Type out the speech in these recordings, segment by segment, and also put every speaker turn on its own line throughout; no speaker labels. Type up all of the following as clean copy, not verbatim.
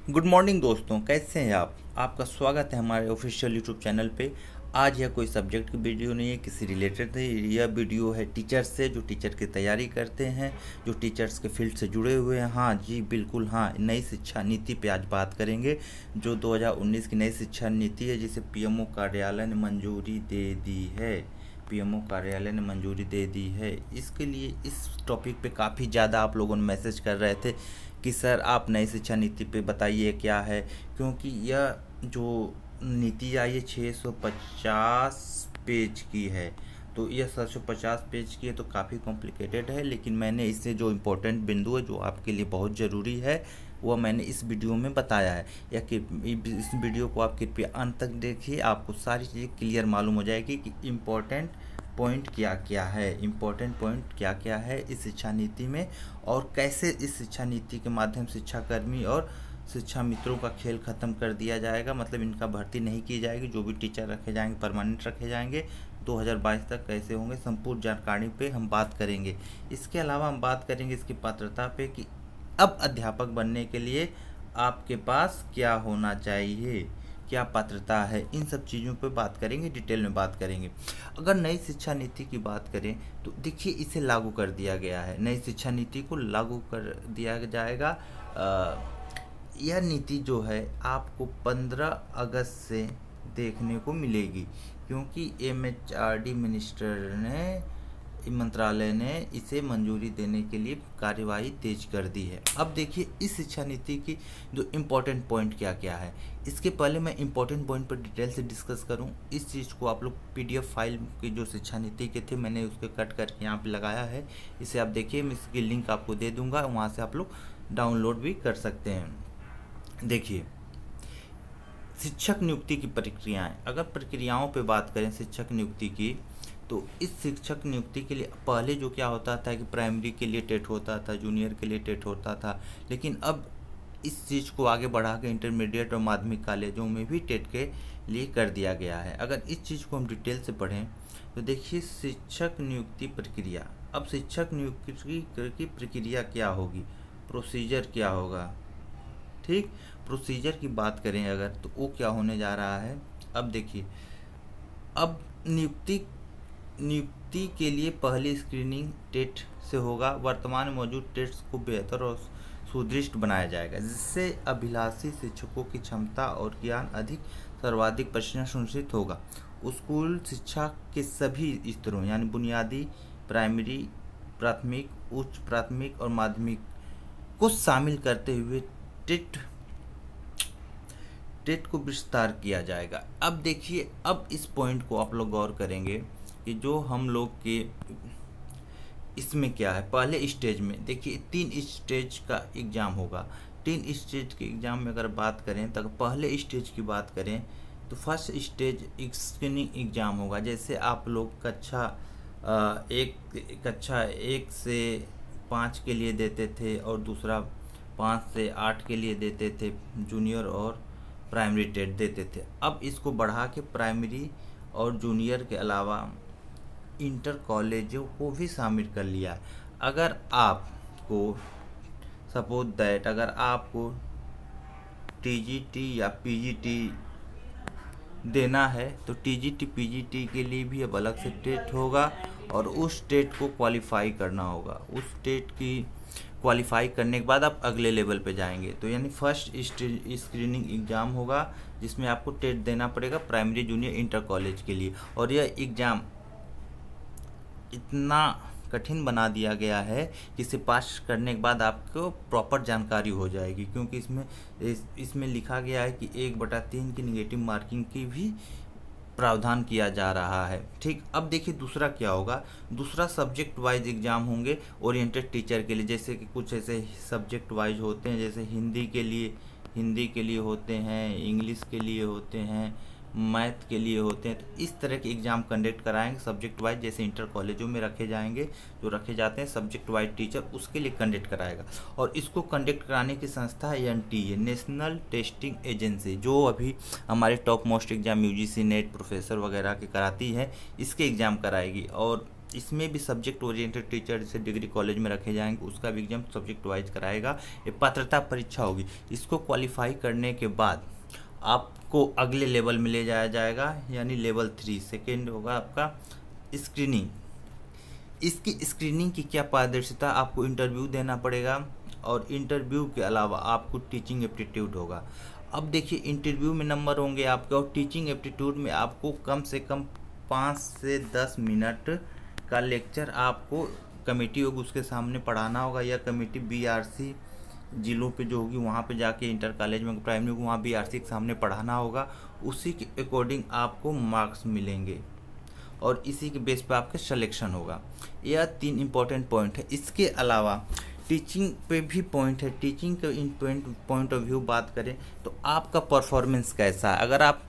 Good morning दोस्तों, कैसे हैं आप। आपका स्वागत है हमारे ऑफिशियल यूट्यूब चैनल पे। आज यह कोई सब्जेक्ट की वीडियो नहीं है, किसी रिलेटेड नहीं। यह वीडियो है टीचर्स से, जो टीचर की तैयारी करते हैं, जो टीचर्स के फील्ड से जुड़े हुए हैं। हाँ जी, बिल्कुल हाँ, नई शिक्षा नीति पे आज बात करेंगे। जो 2019 की नई शिक्षा नीति है, जिसे पीएमओ कार्यालय ने मंजूरी दे दी है। पीएमओ कार्यालय ने मंजूरी दे दी है। इसके लिए इस टॉपिक पे काफ़ी ज़्यादा आप लोगों ने मैसेज कर रहे थे कि सर आप नई शिक्षा नीति पे बताइए क्या है, क्योंकि यह जो नीति आई है 650 पेज की है। तो यह 750 पेज की है तो काफ़ी कॉम्प्लिकेटेड है, लेकिन मैंने इससे जो इम्पोर्टेंट बिंदु है जो आपके लिए बहुत ज़रूरी है वह मैंने इस वीडियो में बताया है। या कि इस वीडियो को आप कृपया अंत तक देखिए, आपको सारी चीज़ें क्लियर मालूम हो जाएगी कि इम्पोर्टेंट पॉइंट क्या क्या है, इम्पोर्टेंट पॉइंट क्या क्या है इस शिक्षा नीति में, और कैसे इस शिक्षा नीति के माध्यम से शिक्षाकर्मी और शिक्षा मित्रों का खेल ख़त्म कर दिया जाएगा। मतलब इनका भर्ती नहीं की जाएगी, जो भी टीचर रखे जाएंगे परमानेंट रखे जाएंगे। 2022 तक कैसे होंगे, संपूर्ण जानकारी पे हम बात करेंगे। इसके अलावा हम बात करेंगे इसकी पात्रता पे कि अब अध्यापक बनने के लिए आपके पास क्या होना चाहिए, क्या पात्रता है। इन सब चीज़ों पे बात करेंगे, डिटेल में बात करेंगे। अगर नई शिक्षा नीति की बात करें तो देखिए इसे लागू कर दिया गया है। नई शिक्षा नीति को लागू कर दिया जाएगा। यह नीति जो है आपको 15 अगस्त से देखने को मिलेगी, क्योंकि एमएचआरडी मंत्रालय ने इसे मंजूरी देने के लिए कार्यवाही तेज कर दी है। अब देखिए इस शिक्षा नीति की जो इम्पोर्टेंट पॉइंट क्या क्या है। इसके पहले मैं इम्पोर्टेंट पॉइंट पर डिटेल से डिस्कस करूं, इस चीज़ को आप लोग पीडीएफ फाइल की जो शिक्षा नीति के थे मैंने उसके कट करके यहाँ पे लगाया है। इसे आप देखिए, मैं इसकी लिंक आपको दे दूँगा, वहाँ से आप लोग डाउनलोड भी कर सकते हैं। देखिए शिक्षक नियुक्ति की प्रक्रियाएँ, अगर प्रक्रियाओं पर बात करें शिक्षक नियुक्ति की, तो इस शिक्षक नियुक्ति के लिए पहले जो क्या होता था कि प्राइमरी के लिए टेट होता था, जूनियर के लिए टेट होता था, लेकिन अब इस चीज़ को आगे बढ़ा के इंटरमीडिएट और माध्यमिक कॉलेजों में भी टेट के लिए कर दिया गया है। अगर इस चीज़ को हम डिटेल से पढ़ें तो देखिए शिक्षक नियुक्ति प्रक्रिया। अब शिक्षक नियुक्ति की प्रक्रिया क्या होगी, प्रोसीजर क्या होगा। ठीक, प्रोसीजर की बात करें अगर तो वो क्या होने जा रहा है। अब देखिए, अब नियुक्ति के लिए पहली स्क्रीनिंग टेट से होगा। वर्तमान में मौजूद टेट्स को बेहतर और सुदृढ़ बनाया जाएगा, जिससे अभिलाषी शिक्षकों की क्षमता और ज्ञान अधिक सर्वाधिक प्रशिक्षण सुनिश्चित होगा। स्कूल शिक्षा के सभी स्तरों यानी बुनियादी, प्राइमरी, प्राथमिक, उच्च प्राथमिक और माध्यमिक को शामिल करते हुए टेट को विस्तार किया जाएगा। अब देखिए, अब इस पॉइंट को आप लोग गौर करेंगे कि जो हम लोग के इसमें क्या है। पहले स्टेज में देखिए 3 स्टेज का एग्ज़ाम होगा। 3 स्टेज के एग्ज़ाम में अगर बात करें तो पहले स्टेज की बात करें तो फर्स्ट स्टेज स्क्रीनिंग एग्ज़ाम होगा। जैसे आप लोग कक्षा 1 से 5 के लिए देते थे और दूसरा 5 से 8 के लिए देते थे, जूनियर और प्राइमरी टेट देते थे। अब इसको बढ़ा के प्राइमरी और जूनियर के अलावा इंटर कॉलेजों को भी शामिल कर लिया। अगर आपको सपोज दैट अगर आपको टीजीटी या पीजीटी देना है तो टीजीटी पीजीटी के लिए भी अब अलग से टेट होगा और उस टेट को क्वालिफाई करना होगा। उस टेट की क्वालिफाई करने के बाद आप अगले लेवल पे जाएंगे। तो यानी फर्स्ट स्क्रीनिंग एग्ज़ाम होगा जिसमें आपको टेट देना पड़ेगा प्राइमरी, जूनियर, इंटर कॉलेज के लिए। और यह एग्ज़ाम इतना कठिन बना दिया गया है कि इसे पास करने के बाद आपको प्रॉपर जानकारी हो जाएगी, क्योंकि इसमें लिखा गया है कि 1/3 की निगेटिव मार्किंग की भी प्रावधान किया जा रहा है। ठीक, अब देखिए दूसरा क्या होगा। दूसरा सब्जेक्ट वाइज एग्ज़ाम होंगे ओरिएंटेड टीचर के लिए। जैसे कि कुछ ऐसे सब्जेक्ट वाइज होते हैं, जैसे हिंदी के लिए होते हैं, इंग्लिश के लिए होते हैं, मैथ के लिए होते हैं। तो इस तरह के एग्ज़ाम कंडक्ट कराएंगे सब्जेक्ट वाइज, जैसे इंटर कॉलेजों में रखे जाएंगे, जो रखे जाते हैं सब्जेक्ट वाइज टीचर, उसके लिए कंडक्ट कराएगा। और इसको कंडक्ट कराने की संस्था है एनटीए, नेशनल टेस्टिंग एजेंसी, जो अभी हमारे top most exam UGC NET professor वगैरह के कराती है, इसके एग्ज़ाम कराएगी। और इसमें भी सब्जेक्ट ओरिएंटेड टीचर जैसे डिग्री कॉलेज में रखे जाएंगे, उसका भी एग्जाम सब्जेक्ट वाइज कराएगा। ये पात्रता परीक्षा होगी। इसको क्वालिफाई करने के बाद आपको अगले लेवल में ले जाया जाएगा, यानी लेवल 3। सेकेंड होगा आपका स्क्रीनिंग। इसकी स्क्रीनिंग की क्या पारदर्शिता, आपको इंटरव्यू देना पड़ेगा और इंटरव्यू के अलावा आपको टीचिंग एप्टीट्यूड होगा। अब देखिए, इंटरव्यू में नंबर होंगे आपके और टीचिंग एप्टीट्यूड में आपको कम से कम 5 से 10 मिनट का लेक्चर आपको कमेटी होगी उसके सामने पढ़ाना होगा, या कमेटी बीआरसी जिलों पे जो होगी वहाँ पे जाके इंटर कॉलेज में प्राइमरी को वहाँ बीआरसी के सामने पढ़ाना होगा। उसी के अकॉर्डिंग आपको मार्क्स मिलेंगे और इसी के बेस पे आपका सिलेक्शन होगा। यह 3 इम्पोर्टेंट पॉइंट है। इसके अलावा टीचिंग पे भी पॉइंट है। टीचिंग के इन पॉइंट ऑफ व्यू बात करें तो आपका परफॉर्मेंस कैसा है। अगर आप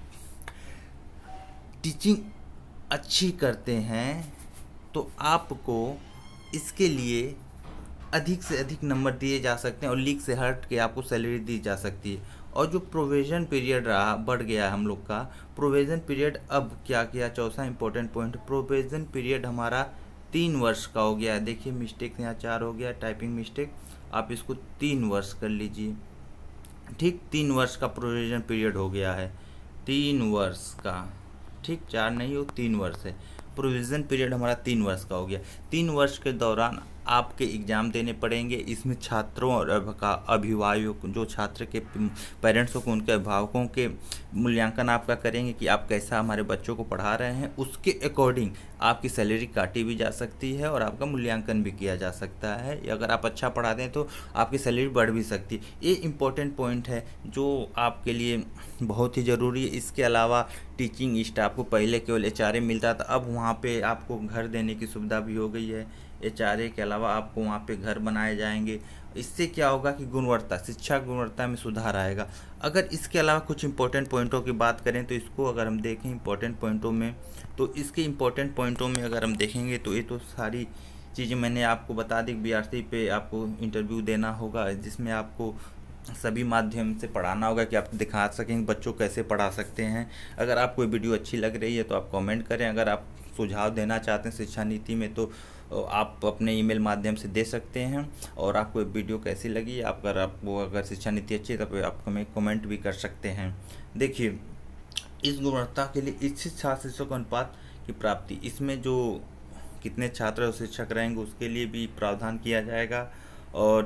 टीचिंग अच्छी करते हैं तो आपको इसके लिए अधिक से अधिक नंबर दिए जा सकते हैं और लीग से हट के आपको सैलरी दी जा सकती है। और जो प्रोविज़न पीरियड रहा बढ़ गया हम लोग का, प्रोविज़न पीरियड अब क्या किया, चौथा इंपॉर्टेंट पॉइंट, प्रोविज़न पीरियड हमारा 3 वर्ष का हो गया है। देखिए मिस्टेक यहाँ 4 हो गया, टाइपिंग मिस्टेक, आप इसको 3 वर्ष कर लीजिए। ठीक, 3 वर्ष का प्रोविज़न पीरियड हो गया है, 3 वर्ष का। ठीक, 4 नहीं हो, 3 वर्ष है। प्रोविज़न पीरियड हमारा 3 वर्ष का हो गया। 3 वर्ष के दौरान आपके एग्ज़ाम देने पड़ेंगे। इसमें छात्रों और अभिभावकों, जो छात्र के पेरेंट्स को, उनके अभिभावकों के मूल्यांकन आपका करेंगे कि आप कैसा हमारे बच्चों को पढ़ा रहे हैं। उसके अकॉर्डिंग आपकी सैलरी काटी भी जा सकती है और आपका मूल्यांकन भी किया जा सकता है। अगर आप अच्छा पढ़ाते हैं तो आपकी सैलरी बढ़ भी सकती है। ये इम्पोर्टेंट पॉइंट है जो आपके लिए बहुत ही ज़रूरी है। इसके अलावा टीचिंग स्टाफ को पहले केवल एचआरए मिलता था, अब वहाँ पे आपको घर देने की सुविधा भी हो गई है। एचआरए के अलावा आपको वहाँ पे घर बनाए जाएंगे। इससे क्या होगा कि गुणवत्ता, शिक्षा गुणवत्ता में सुधार आएगा। अगर इसके अलावा कुछ इंपॉर्टेंट पॉइंटों की बात करें तो इसको अगर हम देखें इंपॉर्टेंट पॉइंटों में, तो इसके इंपॉर्टेंट पॉइंटों में अगर हम देखेंगे तो ये तो सारी चीज़ें मैंने आपको बता दी। बीआरसी पे आपको इंटरव्यू देना होगा जिसमें आपको सभी माध्यम से पढ़ाना होगा कि आप दिखा सकें बच्चों कैसे पढ़ा सकते हैं। अगर आपको वीडियो अच्छी लग रही है तो आप कमेंट करें। अगर आप सुझाव देना चाहते हैं शिक्षा नीति में तो आप अपने ईमेल माध्यम से दे सकते हैं। और आपको वीडियो कैसी लगी, अगर शिक्षा नीति अच्छी है तो आप हमें कमेंट भी कर सकते हैं। देखिए, इस गुणवत्ता के लिए इच्छित छात्र शिक्षक अनुपात की प्राप्ति, इसमें जो कितने छात्र और शिक्षक रहेंगे उसके लिए भी प्रावधान किया जाएगा। और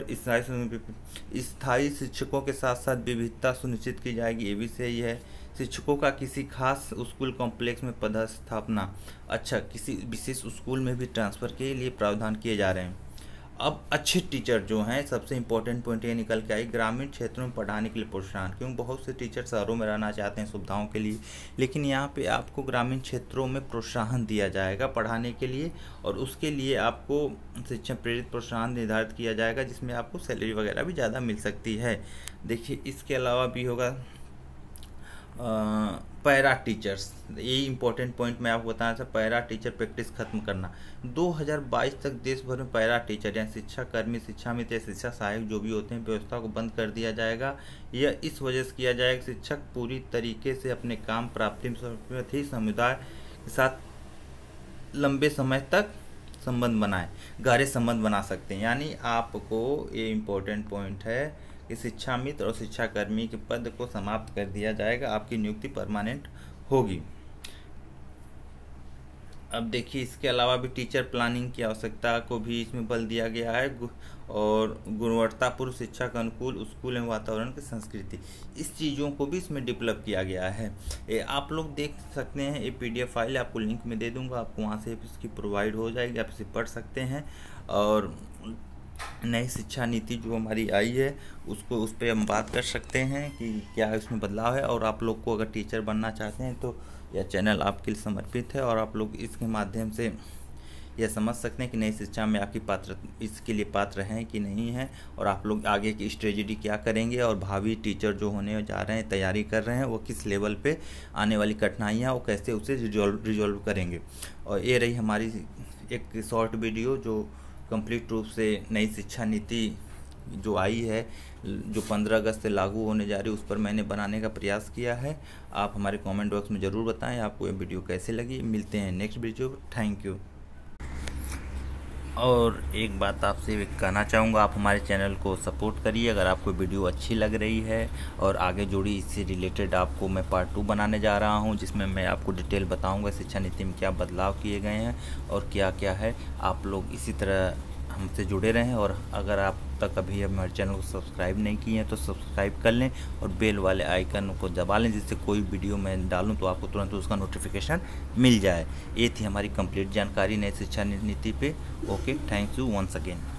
स्थायी शिक्षकों के साथ साथ विविधता सुनिश्चित की जाएगी, ये भी सही है। शिक्षकों का किसी खास स्कूल कॉम्प्लेक्स में पदस्थापना, अच्छा, किसी विशेष स्कूल में भी ट्रांसफ़र के लिए प्रावधान किए जा रहे हैं। अब अच्छे टीचर जो हैं, सबसे इम्पोर्टेंट पॉइंट ये निकल के आई, ग्रामीण क्षेत्रों में पढ़ाने के लिए प्रोत्साहन। क्योंकि बहुत से टीचर शहरों में रहना चाहते हैं सुविधाओं के लिए, लेकिन यहाँ पे आपको ग्रामीण क्षेत्रों में प्रोत्साहन दिया जाएगा पढ़ाने के लिए। और उसके लिए आपको शिक्षा प्रेरित प्रोत्साहन निर्धारित किया जाएगा जिसमें आपको सैलरी वगैरह भी ज़्यादा मिल सकती है। देखिए, इसके अलावा भी होगा पैरा टीचर्स, यही इंपॉर्टेंट पॉइंट मैं आपको बताना था। पैरा टीचर प्रैक्टिस खत्म करना। 2022 तक देश भर में पैरा टीचर यानी शिक्षा कर्मी, शिक्षा मित्र या शिक्षा सहायक जो भी होते हैं, व्यवस्था को बंद कर दिया जाएगा। यह इस वजह से किया जाएगा कि शिक्षक पूरी तरीके से अपने काम प्राप्ति में ही समुदाय के साथ लंबे समय तक संबंध बनाए, गहरे संबंध बना सकते हैं। यानी आपको ये इम्पोर्टेंट पॉइंट है कि शिक्षा मित्र और शिक्षा कर्मी के पद को समाप्त कर दिया जाएगा, आपकी नियुक्ति परमानेंट होगी। अब देखिए, इसके अलावा भी टीचर प्लानिंग की आवश्यकता को भी इसमें बल दिया गया है। और गुणवत्तापूर्ण शिक्षा के अनुकूल स्कूल एवं वातावरण की संस्कृति, इस चीज़ों को भी इसमें डेवलप किया गया है। ये आप लोग देख सकते हैं, ये PDF फाइल आपको लिंक में दे दूंगा, आपको वहाँ से इसकी प्रोवाइड हो जाएगी, आप इसे पढ़ सकते हैं। और नई शिक्षा नीति जो हमारी आई है उस पर हम बात कर सकते हैं कि क्या इसमें बदलाव है। और आप लोग को अगर टीचर बनना चाहते हैं तो यह चैनल आपके लिए समर्पित है और आप लोग इसके माध्यम से यह समझ सकते हैं कि नई शिक्षा में आपकी इसके लिए पात्र हैं कि नहीं हैं, और आप लोग आगे की स्ट्रेटजी क्या करेंगे और भावी टीचर जो होने जा रहे हैं, तैयारी कर रहे हैं, वो किस लेवल पे आने वाली कठिनाइयाँ वो कैसे उसे रिजॉल्व करेंगे। और ये रही हमारी एक शॉर्ट वीडियो जो कंप्लीट रूप से नई शिक्षा नीति जो आई है, जो 15 अगस्त से लागू होने जा रही है, उस पर मैंने बनाने का प्रयास किया है। आप हमारे कमेंट बॉक्स में ज़रूर बताएं आपको ये वीडियो कैसे लगी। मिलते हैं नेक्स्ट वीडियो। Thank you. और एक बात आपसे कहना चाहूँगा, आप हमारे चैनल को सपोर्ट करिए। अगर आपको वीडियो अच्छी लग रही है और आगे जुड़ी इससे रिलेटेड आपको मैं पार्ट 2 बनाने जा रहा हूं, जिसमें मैं आपको डिटेल बताऊंगा शिक्षा नीति में क्या बदलाव किए गए हैं और क्या क्या है। आप लोग इसी तरह हमसे जुड़े रहें, और अगर आप तक अभी हमारे चैनल को सब्सक्राइब नहीं किए हैं तो सब्सक्राइब कर लें और बेल वाले आइकन को दबा लें, जिससे कोई वीडियो मैं डालूं तो आपको तुरंत उसका नोटिफिकेशन मिल जाए। ये थी हमारी कंप्लीट जानकारी नई शिक्षा नीति पे। Okay, thank you once again.